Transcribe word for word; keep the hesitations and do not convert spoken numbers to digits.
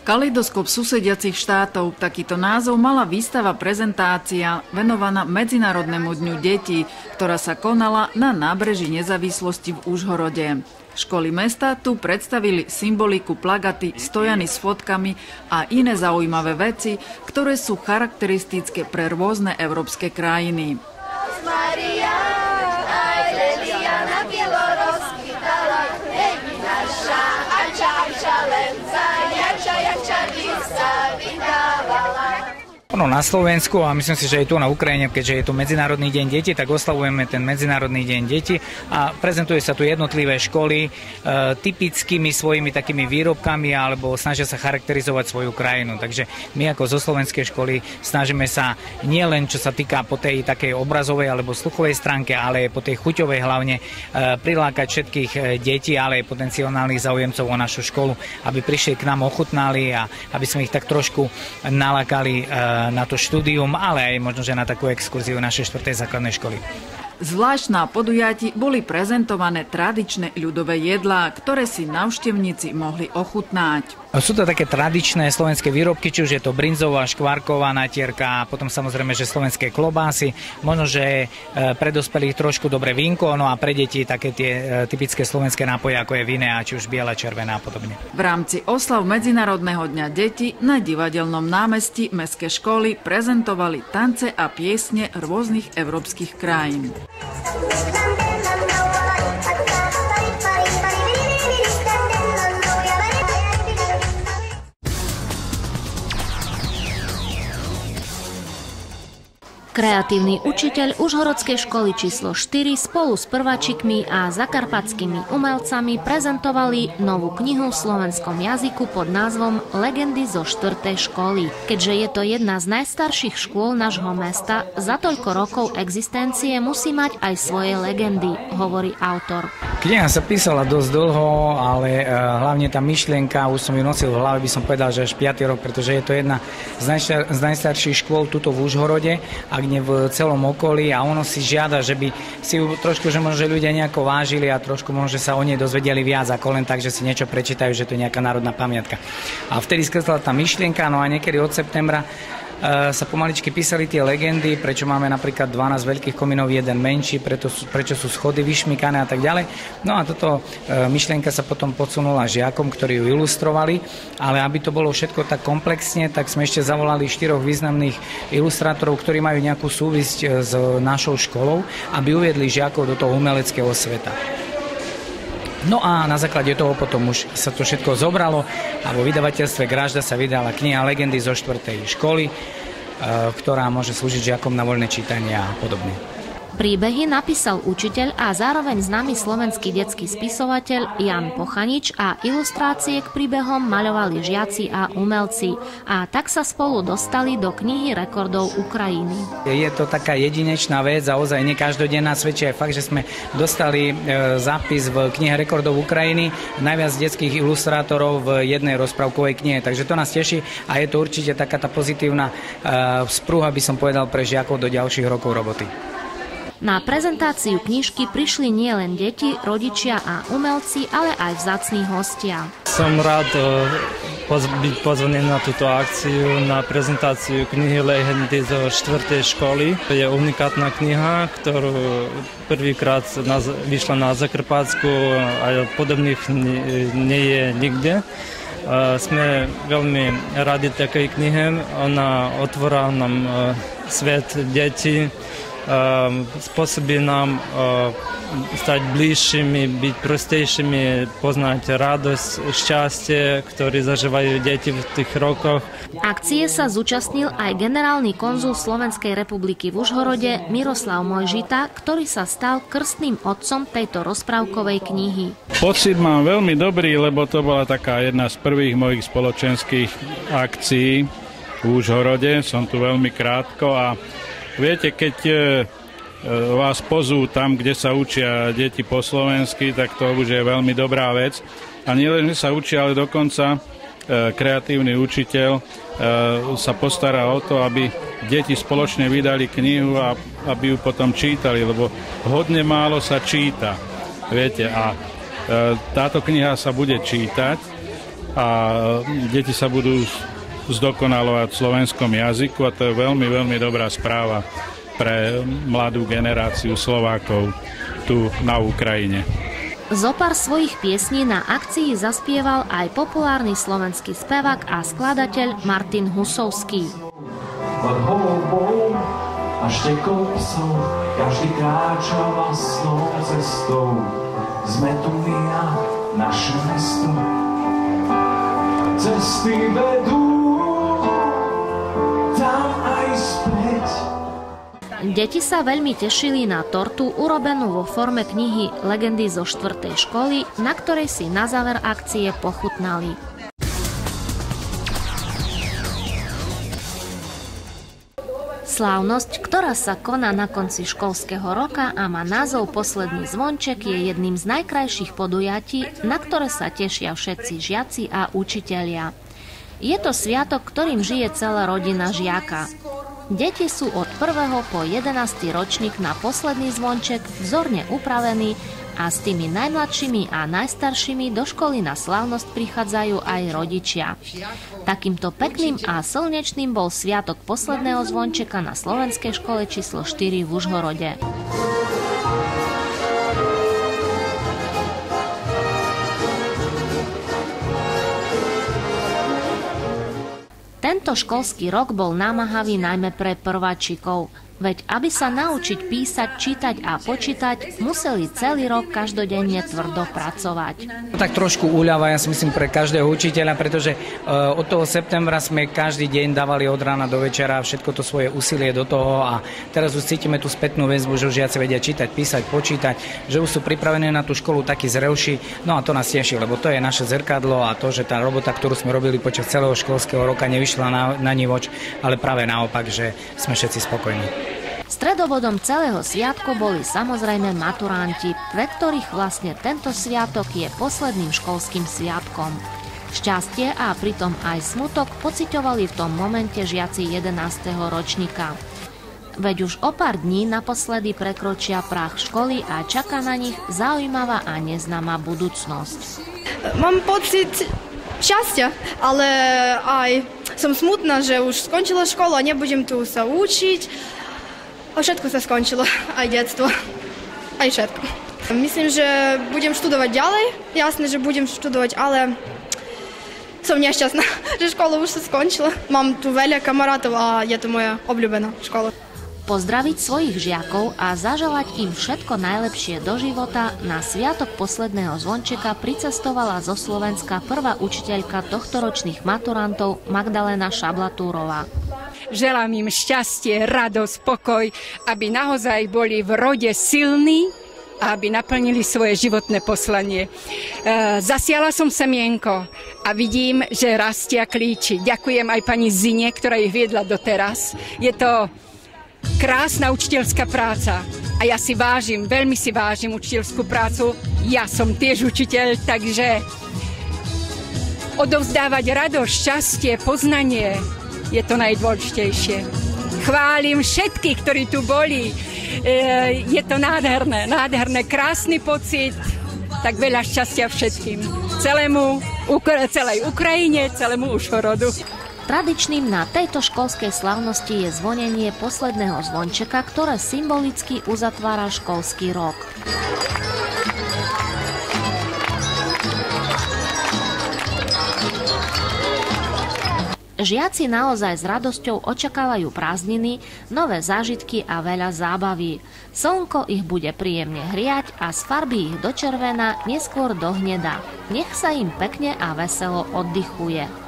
Kaleidoskop susediacich štátov, takýto názov mala výstava prezentácia venovaná Medzinárodnému dňu detí, ktorá sa konala na nábreží Nezávislosti v Užhorode. Školy mesta tu predstavili symboliku, plagaty, stojany s fotkami a iné zaujímavé veci, ktoré sú charakteristické pre rôzne európske krajiny. No, na Slovensku a myslím si, že aj tu na Ukrajine, keďže je tu Medzinárodný deň detí, tak oslavujeme ten Medzinárodný deň detí a prezentuje sa tu jednotlivé školy e, typickými svojimi takými výrobkami alebo snažia sa charakterizovať svoju krajinu. Takže my ako zo slovenskej školy snažíme sa nie len čo sa týka po tej takej obrazovej alebo sluchovej stránke, ale aj po tej chuťovej hlavne e, prilákať všetkých detí, ale aj potenciálnych záujemcov o našu školu, aby prišli k nám, ochutnali a aby sme ich tak trošku nalákali e, na to štúdium, ale aj možno, že na takú exkurziu našej štvrtej základnej školy. Zvlášť na podujatí boli prezentované tradičné ľudové jedlá, ktoré si návštevníci mohli ochutnať. Sú to také tradičné slovenské výrobky, či už je to brinzová, škvárková natierka, a potom samozrejme, že slovenské klobásy, možno, že pre dospelých trošku dobre vínko, no a pre deti také tie typické slovenské nápoje, ako je vína, či už biela, červená a podobne. V rámci oslav Medzinárodného dňa detí na Divadelnom námestí mestské školy prezentovali tance a piesne rôznych európskych krajín. Kreatívny učiteľ Užhorodskej školy číslo štyri spolu s prváčikmi a zakarpatskými umelcami prezentovali novú knihu v slovenskom jazyku pod názvom Legendy zo štvrtej školy. Keďže je to jedna z najstarších škôl nášho mesta, za toľko rokov existencie musí mať aj svoje legendy, hovorí autor. Kniha sa písala dosť dlho, ale hlavne tá myšlienka, už som ju nosil v hlave, by som povedal, že až piaty rok, pretože je to jedna z, najstar- z najstarších škôl tuto v Užhorode, ak nie v celom okolí, a ono si žiada, že by si ju trošku, že možno, že ľudia nejako vážili a trošku možno, že sa o nej dozvedeli viac ako len tak, že si niečo prečítajú, že to je nejaká národná pamiatka. A vtedy skresla tá myšlienka, no a niekedy od septembra sa pomaličky písali tie legendy, prečo máme napríklad dvanásť veľkých komínov, jeden menší, preto sú, prečo sú schody vyšmykané a tak ďalej. No a toto e, myšlienka sa potom podsunula žiakom, ktorí ju ilustrovali, ale aby to bolo všetko tak komplexne, tak sme ešte zavolali štyroch významných ilustrátorov, ktorí majú nejakú súvisť s našou školou, aby uviedli žiakov do toho umeleckého sveta. No a na základe toho potom už sa to všetko zobralo a vo vydavateľstve Gražda sa vydala kniha Legendy zo štvrtej školy, ktorá môže slúžiť žiakom na voľné čítanie a podobne. Príbehy napísal učiteľ a zároveň známy slovenský detský spisovateľ Jan Pochanič a ilustrácie k príbehom maľovali žiaci a umelci. A tak sa spolu dostali do knihy rekordov Ukrajiny. Je to taká jedinečná vec a ozaj nie každodenná, svedčí aj fakt, že sme dostali zápis v knihe rekordov Ukrajiny, najviac detských ilustrátorov v jednej rozprávkovej knihe. Takže to nás teší a je to určite taká tá pozitívna sprúha, by som povedal, pre žiakov do ďalších rokov roboty. Na prezentáciu knižky prišli nielen deti, rodičia a umelci, ale aj vzácni hostia. Som rád byť pozvaný na túto akciu, na prezentáciu knihy Legendy zo štvrtej školy. Je unikátna kniha, ktorú prvýkrát vyšla na Zakarpatsku a podobných nie je nikde. Sme veľmi radi takej knihe. Ona otvorá nám svet detí, spôsobí nám stať bližšími, byť prostejšími, poznať radosť, šťastie, ktoré zažívajú deti v tých rokoch. Akcie sa zúčastnil aj generálny konzul Slovenskej republiky v Užhorode Miroslav Mojžita, ktorý sa stal krstným otcom tejto rozprávkovej knihy. Pocit mám veľmi dobrý, lebo to bola taká jedna z prvých mojich spoločenských akcií v Užhorode. Som tu veľmi krátko a viete, keď vás pozú tam, kde sa učia deti po slovensky, tak to už je veľmi dobrá vec. A nie len, že sa učia, ale dokonca kreatívny učiteľ sa postará o to, aby deti spoločne vydali knihu a aby ju potom čítali, lebo hodne málo sa číta. Viete, a táto kniha sa bude čítať a deti sa budú zdokonalovať v slovenskom jazyku a to je veľmi, veľmi dobrá správa pre mladú generáciu Slovákov tu na Ukrajine. Zopár svojich piesní na akcii zaspieval aj populárny slovenský spevák a skladateľ Martin Husovský. A štekol psov, každý kráča vlastnou cestou. Sme tu my a naše mesto. Cesty vedú tam aj späť. Deti sa veľmi tešili na tortu urobenú vo forme knihy Legendy zo štvrtej školy, na ktorej si na záver akcie pochutnali. Slávnosť, ktorá sa koná na konci školského roka a má názov Posledný zvonček, je jedným z najkrajších podujatí, na ktoré sa tešia všetci žiaci a učitelia. Je to sviatok, ktorým žije celá rodina žiaka. Deti sú od prvého po jedenásty ročník na Posledný zvonček vzorne upravení a s tými najmladšími a najstaršími do školy na slávnosť prichádzajú aj rodičia. Takýmto pekným a slnečným bol sviatok Posledného zvončeka na slovenskej škole číslo štyri v Užhorode. Tento školský rok bol námahavý najmä pre prváčikov. Veď aby sa naučiť písať, čítať a počítať, museli celý rok každodenne tvrdo pracovať. Tak trošku úľava, ja si myslím, pre každého učiteľa, pretože od toho septembra sme každý deň dávali od rána do večera všetko to svoje úsilie do toho a teraz už cítime tú spätnú väzbu, že už žiaci vedia čítať, písať, počítať, že už sú pripravení na tú školu takí zrelší. No a to nás teší, lebo to je naše zrkadlo a to, že tá robota, ktorú sme robili počas celého školského roka, nevyšla na, na nivoč, ale práve naopak, že sme všetci spokojní. Stredobodom celého sviatku boli samozrejme maturanti, pre ktorých vlastne tento sviatok je posledným školským sviatkom. Šťastie a pritom aj smutok pociťovali v tom momente žiaci jedenásteho ročníka. Veď už o pár dní naposledy prekročia práh školy a čaká na nich zaujímavá a neznáma budúcnosť. Mám pocit šťastia, ale aj som smutná, že už skončila škola a nebudem tu sa učiť. A všetko sa skončilo, aj detstvo, aj všetko. Myslím, že budem študovať ďalej, jasné, že budem študovať, ale som nešťastná, že škola už sa skončila. Mám tu veľa kamarátov a je to moja obľúbená škola. Pozdraviť svojich žiakov a zaželať im všetko najlepšie do života na sviatok Posledného zvončeka pricestovala zo Slovenska prvá učiteľka tohtoročných maturantov Magdalena Šablatúrová. Želám im šťastie, radosť, pokoj, aby naozaj boli v rode silní a aby naplnili svoje životné poslanie. E, zasiala som semienko a vidím, že rastie a klíči. Ďakujem aj pani Zine, ktorá ich viedla doteraz. Je to krásna učiteľská práca a ja si vážim, veľmi si vážim učiteľskú prácu. Ja som tiež učiteľ, takže odovzdávať radosť, šťastie, poznanie je to najdôležitejšie. Chválim všetkých, ktorí tu boli. Je to nádherné, nádherné, krásny pocit. Tak veľa šťastia všetkým. Celému, celej Ukrajine, celému Užhorodu. Tradičným na tejto školskej slávnosti je zvonenie posledného zvončeka, ktoré symbolicky uzatvára školský rok. Žiaci naozaj s radosťou očakávajú prázdniny, nové zážitky a veľa zábavy. Slnko ich bude príjemne hriať a z farby ich do červena, neskôr do hneda. Nech sa im pekne a veselo oddychuje.